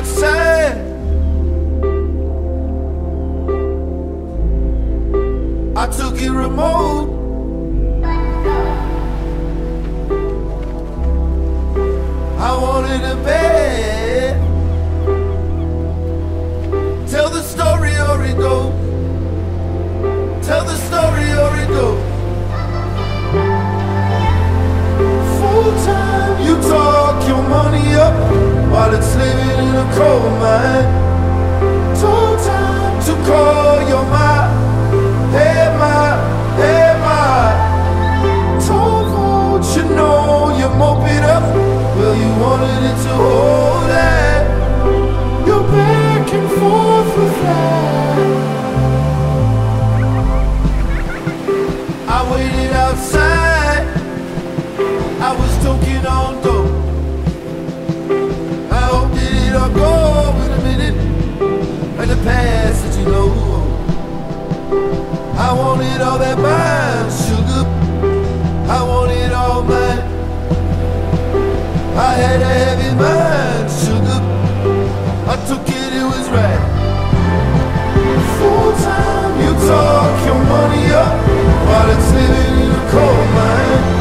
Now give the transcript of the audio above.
outside. I took it remote. I wanted a bed. Tell the story or it goes. Tell the story or it goes. Full time you talk your money up while it's living in a coal mine. Told time to call your mind. Hey my, told what you know, you mope it up. Well, you wanted it to hold that. You're back and forth with that. I waited outside. I was toking on dope. I hope that it'll go in a minute. And the past that you know. I wanted all that mine, sugar. I wanted all mine. I had a heavy mind, sugar. I took it, it was right. Full time, you talk your money up while it's living in a coal mine.